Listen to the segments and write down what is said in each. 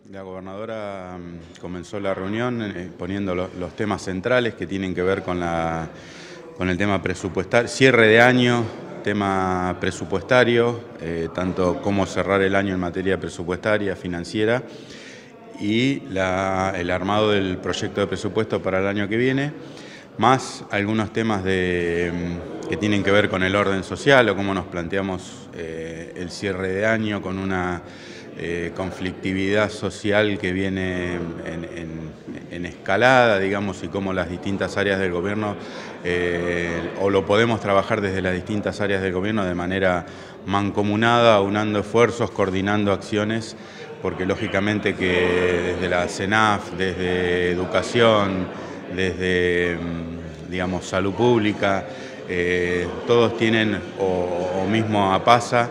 La gobernadora comenzó la reunión poniendo los temas centrales que tienen que ver con el tema presupuestario, cierre de año, tema presupuestario, tanto cómo cerrar el año en materia presupuestaria, financiera, y el armado del proyecto de presupuesto para el año que viene, más algunos temas que tienen que ver con el orden social o cómo nos planteamos el cierre de año con una conflictividad social que viene en escalada, digamos, y cómo las distintas áreas del gobierno, o lo podemos trabajar desde las distintas áreas del gobierno de manera mancomunada, aunando esfuerzos, coordinando acciones, porque lógicamente que desde la CENAF, desde educación, desde, digamos, salud pública, todos tienen, o mismo APASA,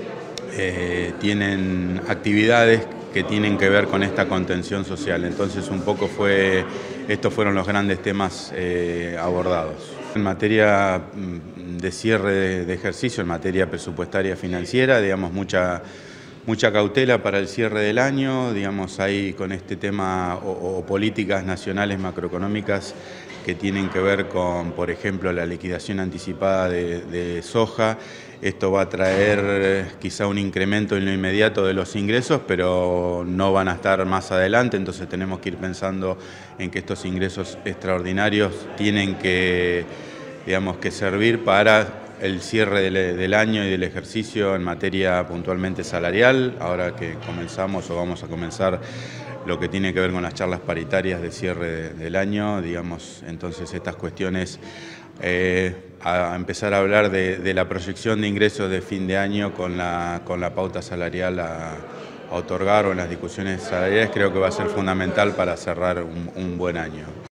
tienen actividades que tienen que ver con esta contención social. Entonces un poco estos fueron los grandes temas abordados. En materia de cierre de ejercicio, en materia presupuestaria financiera, digamos, mucha cautela para el cierre del año, digamos, hay con este tema o políticas nacionales macroeconómicas que tienen que ver con, por ejemplo, la liquidación anticipada de soja. Esto va a traer quizá un incremento en lo inmediato de los ingresos, pero no van a estar más adelante, entonces tenemos que ir pensando en que estos ingresos extraordinarios tienen que, digamos, que servir para el cierre del año y del ejercicio en materia puntualmente salarial, ahora que comenzamos o vamos a comenzar lo que tiene que ver con las charlas paritarias de cierre del año, digamos, entonces estas cuestiones, a empezar a hablar de la proyección de ingresos de fin de año con la pauta salarial a otorgar o en las discusiones salariales, creo que va a ser fundamental para cerrar un buen año.